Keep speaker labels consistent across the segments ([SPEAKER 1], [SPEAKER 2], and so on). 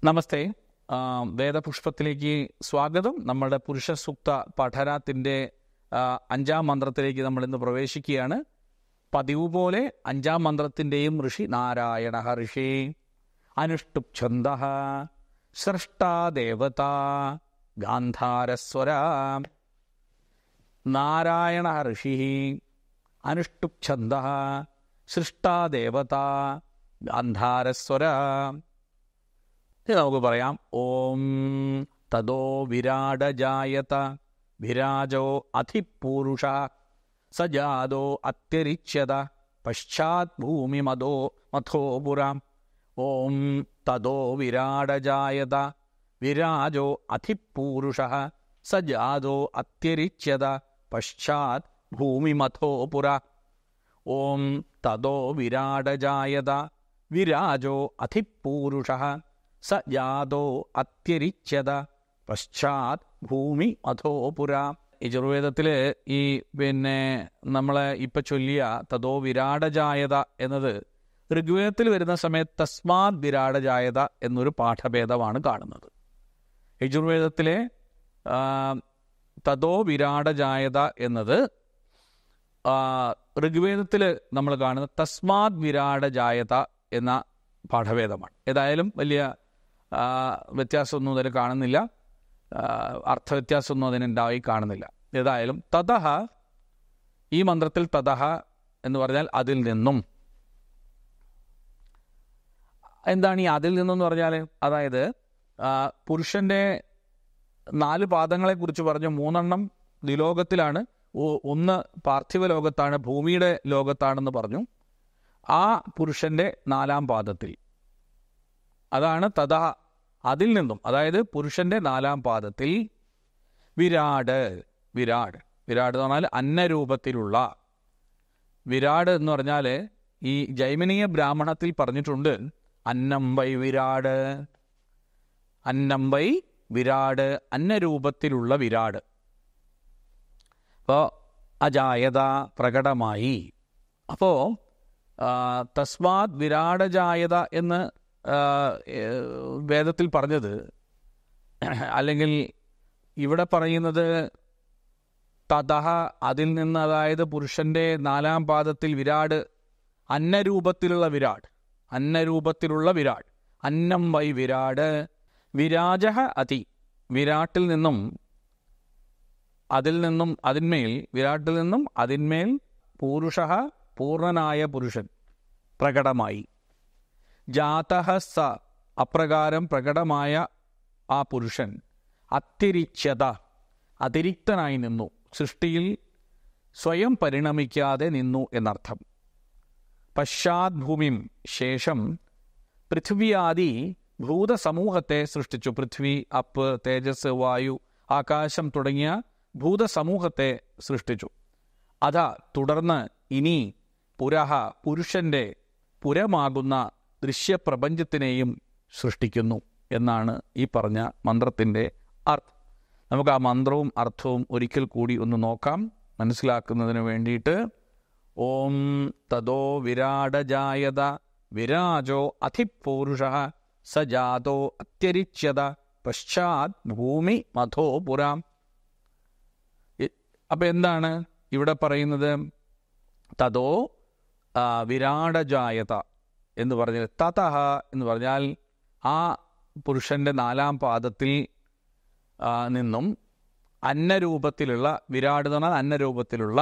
[SPEAKER 1] നമസ്തേ. വേദപുഷ്പത്തിലേക്ക് സ്വാഗതം. നമ്മുടെ പുരുഷ സൂക്ത പഠനത്തിൻ്റെ 5ാം മന്ത്രത്തിലേക്ക് നമ്മൾ ഇന്ന് പ്രവേശിക്കുകയാണ്. പതിവ് പോലെ 5ാം മന്ത്രത്തിൻ്റെയും ഋഷി നാരായണ ഋഷി. അനുഷ്ടുപ് ഛന്ദ സൃഷ്ടാ ദേവത ഗാന്ധാരസ്വര. നാരായണ ഋഷി അനുഷ്ടുപ് ഛന്ദ സൃഷ്ടാ ദേവത ഗാന്ധാരസ്വര. നമുക്ക് പറയാം. ഓം തദോ വിരാടജായത വിരാജോ അധിപൂരുഷ സജാതോ അത്യരിച്യത പശ്ചാത് ഭൂമിമതോ മഥോപുരാം. ഓം തദോ വിരാടജായത വിരാജോ അധിപൂരുഷ സജാതോ അത്യരിച്യത പശ്ചാത് ഭൂമിമഥോപുര. ഓം തദോ വിരാടജായത വിരാജോ അധിപൂരുഷ സജാതോ അത്യരിച്യത പശ്ചാത് ഭൂമി മഥോപുര. യജുർവേദത്തിൽ ഈ നമ്മളെ ഇപ്പം ചൊല്ലിയ തദോ വിരാടജായത എന്നത് ഋഗ്വേദത്തിൽ വരുന്ന സമയത്ത് തസ്മാത് വിരാടജായത എന്നൊരു പാഠഭേദമാണ് കാണുന്നത്. യജുർവേദത്തിലെ തദോ വിരാടജായത എന്നത് ഋഗ്വേദത്തിൽ നമ്മൾ കാണുന്ന തസ്മാത് വിരാടജായത എന്ന പാഠഭേദമാണ്. ഏതായാലും വലിയ വ്യത്യാസമൊന്നും അതിൽ കാണുന്നില്ല, അർത്ഥവ്യത്യാസമൊന്നും അതിനുണ്ടായി കാണുന്നില്ല. ഏതായാലും തതഹ, ഈ മന്ത്രത്തിൽ തതഹ എന്ന് പറഞ്ഞാൽ അതിൽ നിന്നും. എന്താണ് ഈ അതിൽ നിന്നെന്ന് പറഞ്ഞാൽ? അതായത് പുരുഷൻ്റെ 4 പാദങ്ങളെക്കുറിച്ച് പറഞ്ഞു. 3 ദ്വിലോകത്തിലാണ്, 1 പാർത്ഥിവ ലോകത്താണ്, ഭൂമിയുടെ ലോകത്താണെന്ന് പറഞ്ഞു. ആ പുരുഷൻ്റെ 4ാം പാദത്തിൽ, അതാണ് തഥ, അതിൽ നിന്നും. അതായത് പുരുഷൻ്റെ 4ാം പാദത്തിൽ വിരാട്. വിരാട് വിരാട് എന്ന് പറഞ്ഞാൽ അന്നരൂപത്തിലുള്ള. വിരാട് എന്ന് പറഞ്ഞാൽ ഈ ജൈമിനീയ ബ്രാഹ്മണത്തിൽ പറഞ്ഞിട്ടുണ്ട് അന്നം വൈ വിരാട്. അന്നം വൈ വിരാട്, അന്നരൂപത്തിലുള്ള വിരാട്. അപ്പോൾ അജായത, പ്രകടമായി. അപ്പോൾ തസ്മാത് വിരാടജായത എന്ന് വേദത്തിൽ പറഞ്ഞത്, അല്ലെങ്കിൽ ഇവിടെ പറയുന്നത് തതഹ, അതിൽ നിന്ന്. അതായത് പുരുഷൻ്റെ 4ാം പാദത്തിൽ വിരാട്, അന്നരൂപത്തിലുള്ള വിരാട്. അന്നരൂപത്തിലുള്ള വിരാട്, അന്നം വൈ വിരാട്. വിരാജഃ അതി, വിരാട്ടിൽ നിന്നും, അതിൽ നിന്നും, അതിന്മേൽ, വിരാട്ടിൽ നിന്നും അതിന്മേൽ പൂരുഷഃ, പൂർണ്ണനായ പുരുഷൻ, പ്രകടമായി. ജാതഃ സ, അപ്രകാരം പ്രകടമായ ആ പുരുഷൻ. അത്തിരിച്യത, അതിരിക്തനായി നിന്നു, സൃഷ്ടിയിൽ സ്വയം പരിണമിക്കാതെ നിന്നു എന്നർത്ഥം. പശ്ചാത് ഭൂമിം, ശേഷം പൃഥ്വിയാദി ഭൂതസമൂഹത്തെ സൃഷ്ടിച്ചു. പൃഥ്വി, അപ്പ്, തേജസ്, വായു, ആകാശം തുടങ്ങിയ ഭൂതസമൂഹത്തെ സൃഷ്ടിച്ചു. അത, തുടർന്ന്, ഇനി, പുരഹ, പുരുഷൻ്റെ പുരമാകുന്ന ദൃശ്യപ്രപഞ്ചത്തിനെയും സൃഷ്ടിക്കുന്നു എന്നാണ് ഈ പറഞ്ഞ മന്ത്രത്തിൻ്റെ അർത്ഥം. നമുക്ക് ആ മന്ത്രവും അർത്ഥവും ഒരിക്കൽ കൂടി ഒന്ന് നോക്കാം മനസ്സിലാക്കുന്നതിന് വേണ്ടിയിട്ട്. ഓം തദോ വിരാടജായത വിരാജോ അധിപൂരുഷ സജാതോ അത്യരിച്യത പശ്ചാത് ഭൂമി മഥോപുരാം. അപ്പം എന്താണ് ഇവിടെ പറയുന്നത്? തദോ വിരാടജായത എന്ന് പറഞ്ഞാൽ, തതഹ എന്ന് പറഞ്ഞാൽ ആ പുരുഷൻ്റെ 4ാം പാദത്തിൽ നിന്നും അന്നരൂപത്തിലുള്ള വിരാട് എന്ന് പറഞ്ഞാൽ അന്നരൂപത്തിലുള്ള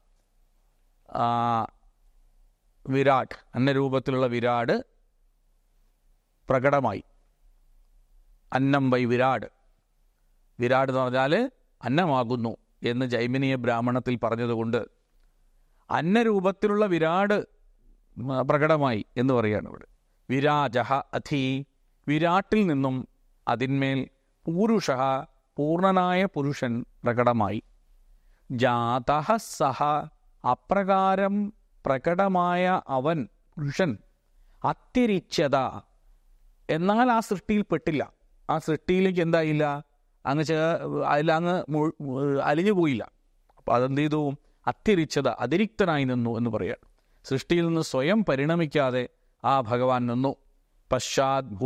[SPEAKER 1] വിരാട്, അന്നരൂപത്തിലുള്ള വിരാട് പ്രകടമായി. അന്നം വൈ വിരാട്. വിരാട് എന്ന് പറഞ്ഞാൽ അന്നമാകുന്നു എന്ന് ജൈമിനീയ ബ്രാഹ്മണത്തിൽ പറഞ്ഞതുകൊണ്ട് അന്നരൂപത്തിലുള്ള വിരാട് പ്രകടമായി എന്ന് പറയുകയാണ് ഇവിടെ. വിരാജഃ അധി, വിരാട്ടിൽ നിന്നും അതിന്മേൽ പൂരുഷഃ, പൂർണ്ണനായ പുരുഷൻ പ്രകടമായി. ജാതഃ സഹ, അപ്രകാരം പ്രകടമായ അവൻ, പുരുഷൻ. അത്യരിച്യത, എന്നാൽ ആ സൃഷ്ടിയിൽ പെട്ടില്ല. ആ സൃഷ്ടിയിലേക്ക് എന്തായില്ല, അതിലങ്ങ് അലിഞ്ഞു പോയില്ല. അപ്പം അതെന്ത് ചെയ്തു? അത്യരിച്യത, അതിരിക്തനായി നിന്നു എന്ന് പറയുകയാണ്. സൃഷ്ടിയിൽ നിന്ന് സ്വയം പരിണമിക്കാതെ ആ ഭഗവാൻ നിന്നു. പശ്ചാത് ഭൂമിം,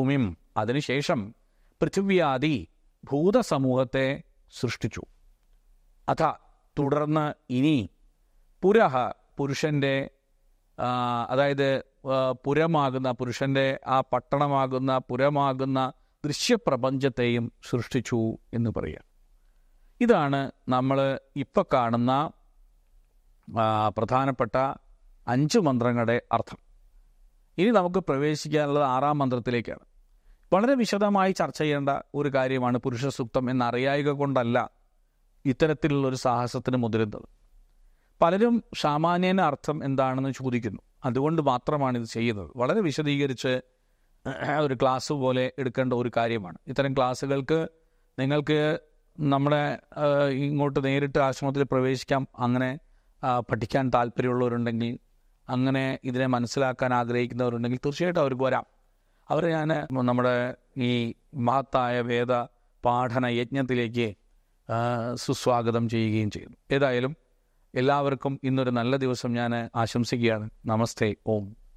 [SPEAKER 1] അതിനുശേഷം പൃഥിവ്യാദി ഭൂതസമൂഹത്തെ സൃഷ്ടിച്ചു. അഥ തുടർന്ന് ഇനി പുരഹ പുരുഷൻ്റെ അതായത് പുരമാകുന്ന പുരുഷൻ്റെ ആ പട്ടണമാകുന്ന പുരമാകുന്ന ദൃശ്യപ്രപഞ്ചത്തെയും സൃഷ്ടിച്ചു എന്ന് പറയുക. ഇതാണ് നമ്മൾ ഇപ്പോൾ കാണുന്ന പ്രധാനപ്പെട്ട 5 മന്ത്രങ്ങളുടെ അർത്ഥം. ഇനി നമുക്ക് പ്രവേശിക്കാനുള്ളത് 6-ാം മന്ത്രത്തിലേക്കാണ്. വളരെ വിശദമായി ചർച്ച ചെയ്യേണ്ട ഒരു കാര്യമാണ് പുരുഷ സൂക്തം എന്നറിയായിക കൊണ്ടല്ല ഇത്തരത്തിലുള്ളൊരു സാഹസത്തിന് മുതിരുന്നത്. പലരും സാമാന്യേന അർത്ഥം എന്താണെന്ന് ചോദിക്കുന്നു. അതുകൊണ്ട് മാത്രമാണ് ഇത് ചെയ്യുന്നത്. വളരെ വിശദീകരിച്ച് ഒരു ക്ലാസ് പോലെ എടുക്കേണ്ട ഒരു കാര്യമാണ്. ഇത്തരം ക്ലാസ്സുകൾക്ക് നിങ്ങൾക്ക് നമ്മുടെ ഇങ്ങോട്ട് നേരിട്ട് ആശ്രമത്തിൽ പ്രവേശിക്കാം. അങ്ങനെ പഠിക്കാൻ താല്പര്യമുള്ളവരുണ്ടെങ്കിൽ, അങ്ങനെ ഇതിനെ മനസ്സിലാക്കാൻ ആഗ്രഹിക്കുന്നവരുണ്ടെങ്കിൽ തീർച്ചയായിട്ടും അവർക്ക് വരാം. അവരെ ഞാൻ നമ്മുടെ ഈ മഹത്തായ വേദ പാഠന യജ്ഞത്തിലേക്ക് സുസ്വാഗതം ചെയ്യുകയും ചെയ്യുന്നു. ഏതായാലും എല്ലാവർക്കും ഇന്നൊരു നല്ല ദിവസം ഞാൻ ആശംസിക്കുകയാണ്. നമസ്തേ. ഓം.